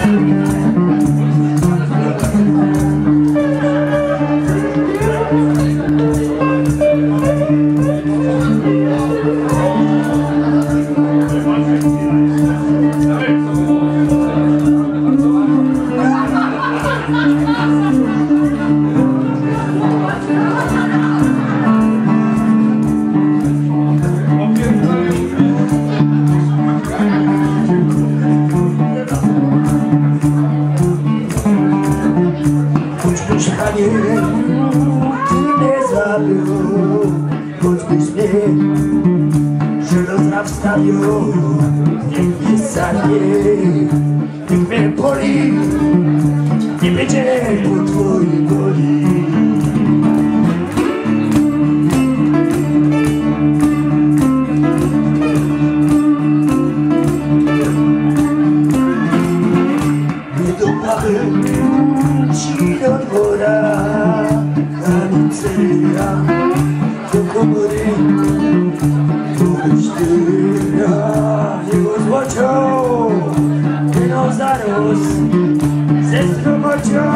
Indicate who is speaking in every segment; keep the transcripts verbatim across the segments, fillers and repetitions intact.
Speaker 1: Choćbyś mnie żelazna wstawił, niech mnie sadnie, niech mnie boli, nie będzie po twojej woli. Nie dopałem ci do dwora, ani cera do komory, byś ty na niego złocią, wynął zarósł ze stromocią.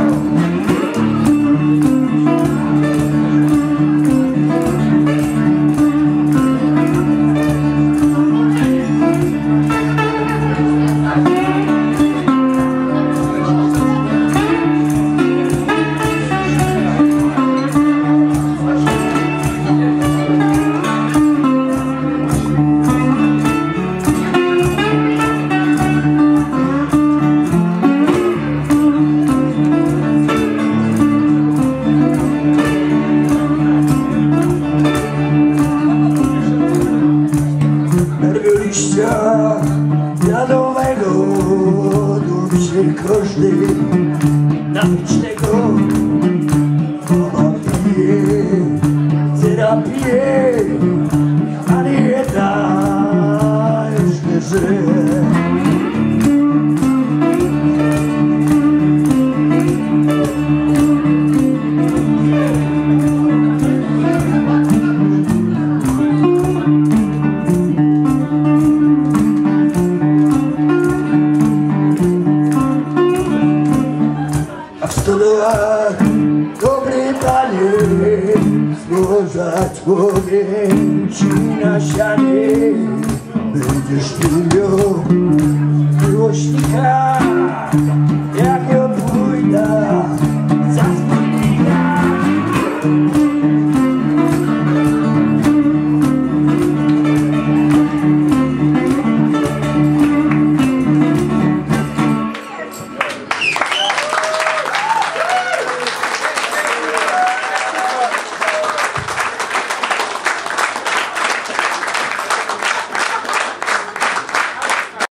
Speaker 1: Jadowego lubi się każdy napić tego, ona pije, cera pije, a nie ta jeszcze żyje. A w stodołach, dobry panie, złoża człowieci na sianie, będziesz tu miał miłośnika.